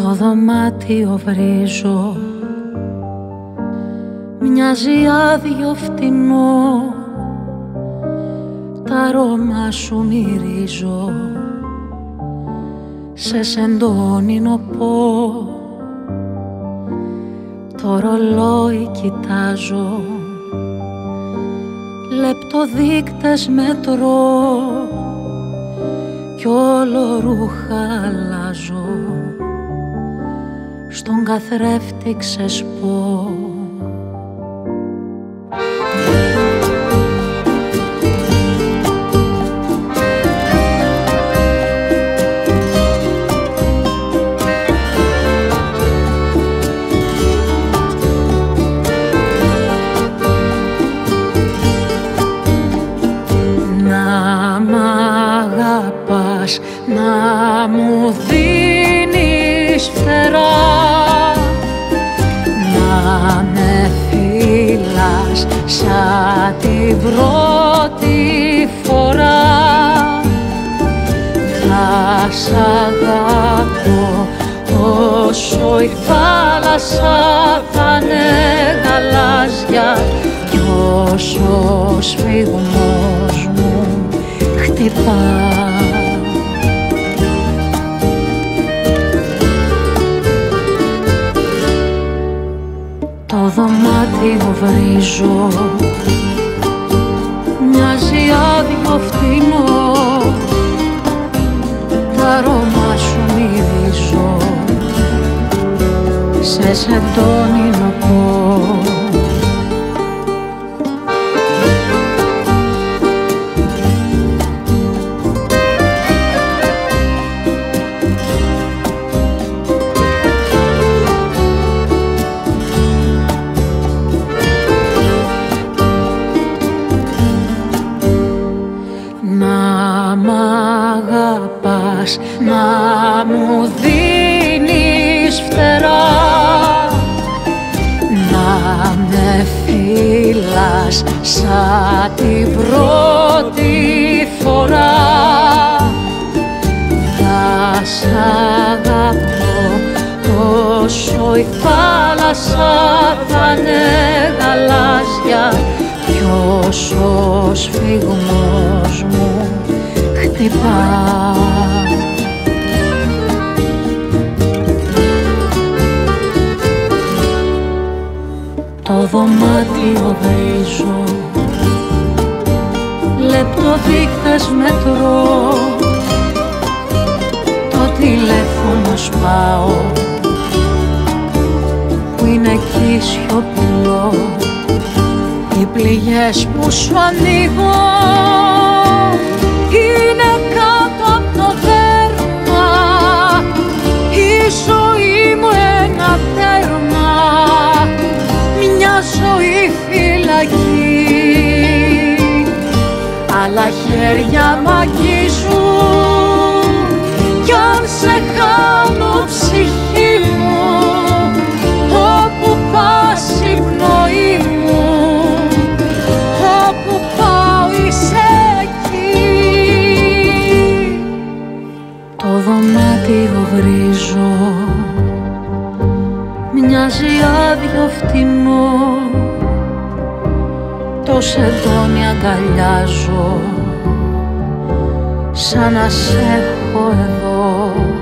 Το δωμάτιο βρίζω, μοιάζει άδειο φτηνό, τ' αρώμα σου μυρίζω, σε σεντόνι νοπό. Το ρολόι κοιτάζω, λεπτοδείκτες μετρώ, κι όλο ρούχα αλλάζω, στον καθρέφτη ξεσπώ. Να μου δίνεις φτερά, να με φύλας σαν την πρώτη φορά. Θα σ' αγαπώ όσο η θάλασσα θα είναι γαλάζια, κι όσο ο σφιγμός μου χτυπά. Το δωμάτιο βρίζω, μοιάζει άδειο φτηνό, τ' αρώμα σου μυρίζω, σε σεντόνι νοπό. Να μου δίνεις φτερά, να με φύλας σαν την πρώτη φορά. Θα σ' αγαπώ όσο η θάλασσα θα είναι γαλάζια, κι όσο ο σφιγμός μου χτυπά. Το δωμάτιο βρίζω, λεπτοδείκτες μετρώ, το τηλέφωνο σπάω που είναι εκεί σιωπηλό. Οι πληγές που σου ανοίγω είναι κάτω απ' το δέρμα, η ζωή μου ένα τέρμα, μια ζωή φυλακή. Άλλα χέρια μ' αγγίζουν κι αν σε χάνω ψυχή μου, όπου πας η πνοή μου, όπου πάω είσαι εκεί. Το δωμάτιο βρίζω, μοιάζει άδειο φτηνό, το σεντόνι αγκαλιάζω, σαν να σ' έχω εδώ.